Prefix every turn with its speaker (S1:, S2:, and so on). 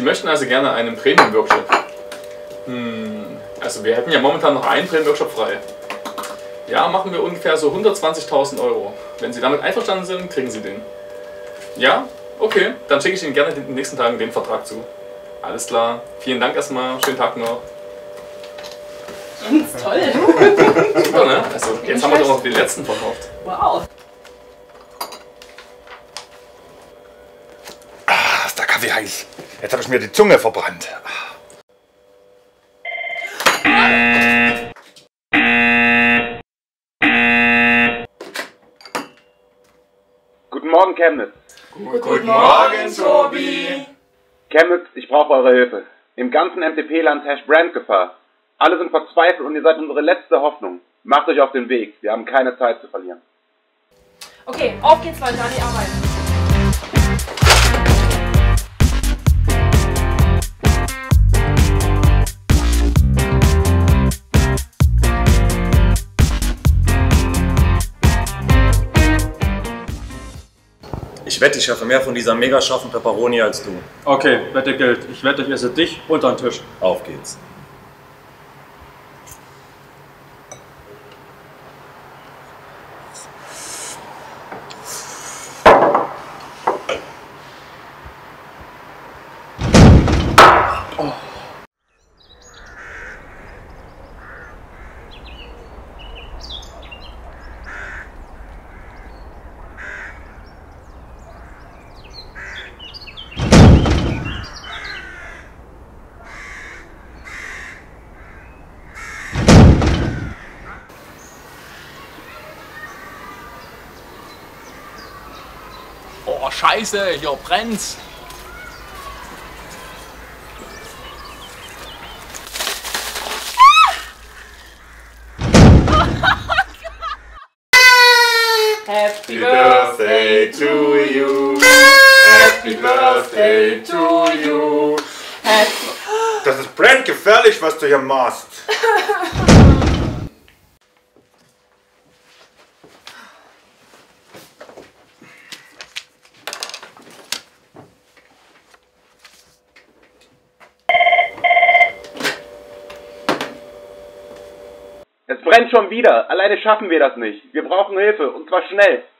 S1: möchten also gerne einen Premium-Workshop. Also wir hätten ja momentan noch einen Premium-Workshop frei. Ja, machen wir ungefähr so 120.000 Euro. Wenn Sie damit einverstanden sind, kriegen Sie den. Ja? Okay, dann schicke ich Ihnen gerne in den nächsten Tagen den Vertrag zu. Alles klar. Vielen Dank erstmal. Schönen Tag noch.
S2: Ganz toll.
S1: Super, ne? Also jetzt haben wir doch noch den letzten verkauft.
S2: Wow.
S3: Ah, ist der Kaffee heiß. Jetzt habe ich mir die Zunge verbrannt.
S4: Guten Morgen, Chemnitz.
S1: Guten Morgen, Tobi.
S4: Chemnitz, ich brauche eure Hilfe. Im ganzen MTP-Land herrscht Brandgefahr. Alle sind verzweifelt und ihr seid unsere letzte Hoffnung. Macht euch auf den Weg. Wir haben keine Zeit zu verlieren.
S2: Okay, auf geht's Leute, an die Arbeit.
S5: Ich wette, ich schaffe mehr von dieser mega scharfen Pepperoni als du.
S6: Okay, Wette gilt. Ich wette, ich esse dich unter den Tisch.
S5: Auf geht's.
S7: Oh, Scheiße, hier brennt's.
S2: Happy
S1: Birthday to you. Happy Birthday to you.
S3: Das ist brandgefährlich, was du hier machst.
S4: Es brennt schon wieder. Alleine schaffen wir das nicht. Wir brauchen Hilfe. Und zwar schnell.